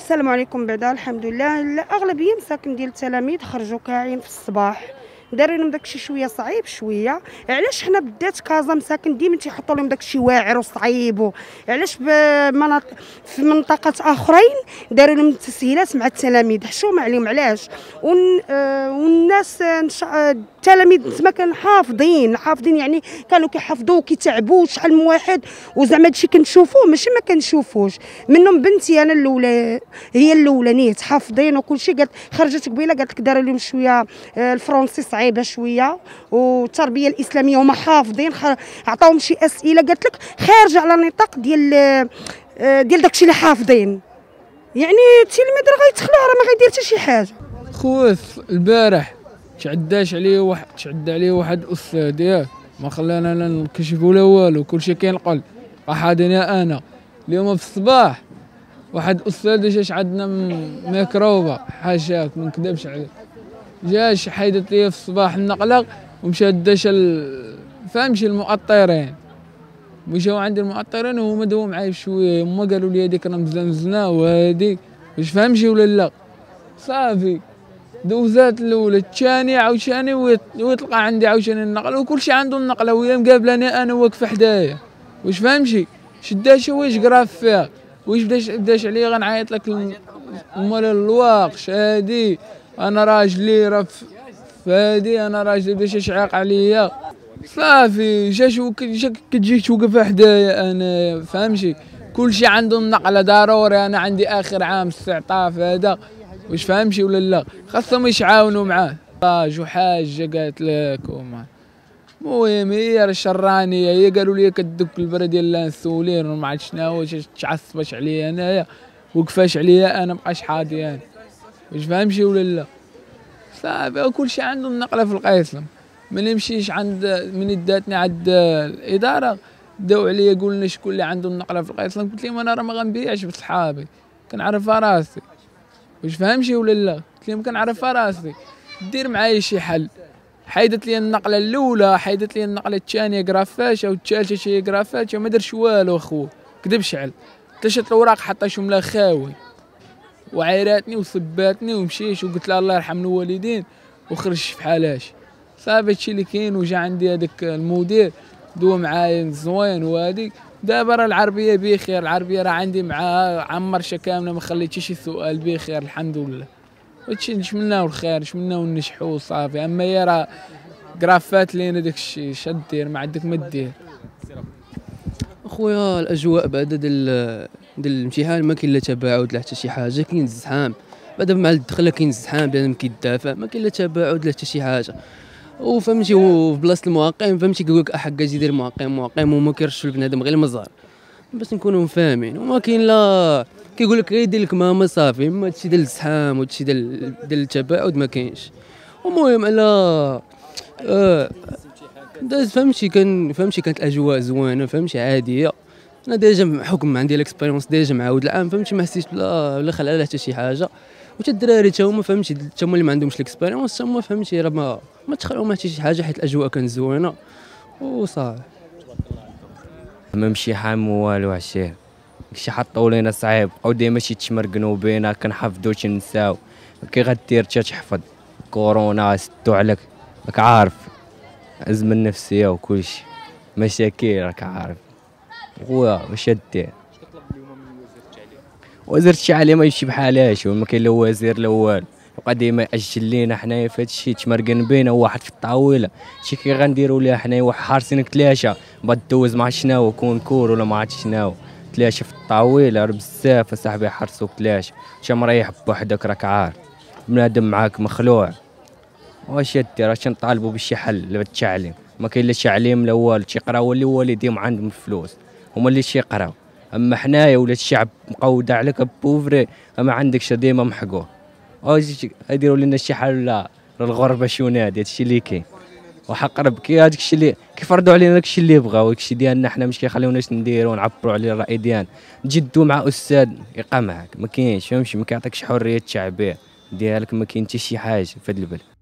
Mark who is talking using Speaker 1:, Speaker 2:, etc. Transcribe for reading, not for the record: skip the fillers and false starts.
Speaker 1: السلام عليكم. بعدا الحمد لله الاغلبيه مساكن ديال التلاميذ خرجوا كاعين في الصباح، دايرين لهم داكشي شويه صعيب شويه. علاش حنا بالذات كازا مساكن ديما تيحطوا لهم داكشي واعر وصعيب، علاش في منطقات اخرين داروا لهم تسهيلات مع التلاميذ حشومه عليهم. علاش والناس التلاميذ تما كانوا حافظين يعني كانوا كيحفظوا وكيتعبوا شحال من واحد، وزعما هادشي كنشوفوه ماشي ما كنشوفوش. منهم بنتي انا الاولى هي الاولانيه حافظين وكلشي. قالت خرجت قبيله قالت لك داروا لهم شويه الفرنسي صعيبه شويه والتربيه الاسلاميه هما حافظين. عطاوهم شي اسئله قالت لك خارجه على نطاق ديال داكشي اللي حافظين. يعني التلميذ راه غيتخلع راه ما غيدير حتى شي حاجه.
Speaker 2: خوف البارح تشعد عليه واحد الاستاذ ياك ما خلانا لا نكشفوا لا والو، كلشي كينقل قحادني انا. اليوم في الصباح واحد الاستاذ جاش عندنا ميكروبه حاشاك ما نكذبش عليك، جاش حيدت لي في الصباح النقله ومشات داش فهمتي المؤطرين، مشاو عند المؤطرين وهما داو معايا شويه. هما قالوا لي هذيك راه مزنزنه وهذيك واش فهمتي ولا لا. صافي دوزات الاولى الثانيه عاوتاني ويطلق عندي عاوتاني النقله وكلشي عنده النقله وهي مقابلاني انا واقفه حدايا واش فهمتي. شداشي واش قراف فيها واش بداش عليا غنعيط لك مال الواقش هادي. انا راجلي راه فهادي انا راجلي باش يشعق عليا. صافي جاش كتجي توقف حدايا انا فهمتي. كلشي عنده النقله ضروري. انا عندي اخر عام استعطاف هذا واش فهمتي ولا لا. خاصهم يتعاونوا معاه. حاجه قالت لك وما المهم هي راه شرانيه. هي قالوا لي كدك البرا ديال الانسولين وما عرفت شناهو تعصبش عليا انايا وقفاش عليا انا مابقاش حاضي انا واش فهمتي ولا لا. صافي كلشي عنده النقله في القيصلم. ملي مشيش من داتني عند الاداره داو عليا قولنا شكون اللي عنده النقله في القيصلم. قلت لهم انا راه ما غنبيعش بصحابي كنعرفها راسي واش فهمتي ولا لا. قلت لهم كنعرفها راسي دير معايا شي حل. حيدت لي النقله الاولى حيدت لي النقله الثانيه كرافاشه والثالثه شي كرافاشه ما درش والو اخو كذب شعل. تشت الاوراق حطاشهم لا خاوي وعيراتني وسباتني ومشيت وقلت لها الله يرحم الوالدين وخرج بحالاش. صافي هادشي اللي كاين. وجا عندي هذاك المدير دوا معايا زوين وهذيك. دابا راه العربيه بخير. العربيه راه عندي معاها عمرشه كامله ما خليتش شي سؤال بخير الحمد لله. هادشي نتمناو الخير نتمناو ننجحوا صافي. اما هي راه كرافات لينا داكشي شاد دير ما عندك ما دير.
Speaker 3: اخويا الاجواء بعد ديال الامتحان ما كاين لا تباعد لا حتى شي حاجه. كاين الزحام بعد مع الدخله كاين الزحام بنادم كيدافع ما كاين لا تباعد لا حتى شي حاجه. وفهمتي وفي بلاصه المعقم فهمتي كيقول لك احق اجي دير معقم وما كيرشوا البنادم غير المزهر باش نكونوا فاهمين. وما كاين لا كيقول لك غير يدير لك ماما صافي. اما هادشي ديال الزحام وهادشي ديال التباعد ما كاينش. المهم على داز فهمتي كانت الاجواء زوينه فهمتي عاديه. انا ديجا حكم عندي الاكسبيريونس ديجا معاود العام فهمتي ما حسيت لا خلع لا حتى شي حاجه. وتا الدراري تا هما فهمتي تا هما اللي ما عندهمش الاكسبيريونس تا هما فهمتي راه ما تخلعوا ما حتى شي حاجه حيت الاجواء كانت زوينه وصافي.
Speaker 4: ما مشي حام والو عشيه داكشي حطوا لينا صعيب. بقاو ديما شي تشمرقنوا بينا كنحفظوا تنساو كي غدير تحفظ. كورونا سدوا عليك راك عارف الأزمة النفسيه وكلشي مشاكل راك عارف خويا واش دير. وزير التعليم يمشي بحالاش وما كاين لا وزير لا والو. يبقى ديما يأجل لينا حنايا في هادشي تمرقن بينا واحد في الطاوله. شي كي غنديروا ليها حنايا واحد حارسينك ثلاثه بعد دوز مع شناهو كونكور ولا ما عرفتش شناهو ثلاثه في الطاوله راه بزاف اصاحبي يحرسوك ثلاثه. انت مريح بوحدك راك عارف بنادم معاك مخلوع. واش دير اش نطالبوا بشي حل للتعليم. ما كاين لا تعليم لا والو. تيقراو اللي والديهم عندهم الفلوس هما اللي تيقراو. اما حنايا ولات الشعب مقوده عليك بوفري ما عندكش ديما محقوه. يديروا لنا شي حل لا الغربه شو نادي هادشي اللي كاين. وحق ربك هذاك الشيء اللي كيفرضوا علينا داك الشيء اللي بغاو. داك الشيء ديالنا حنا مش كيخليوناش نديروا ونعبروا على الراي ديالنا. تجدوا مع استاذ يبقى معاك ما كاينش فهمتي ما كيعطيكش حريه التعبير ديالك ما كاين حتى شي حاجه في هذا البلد.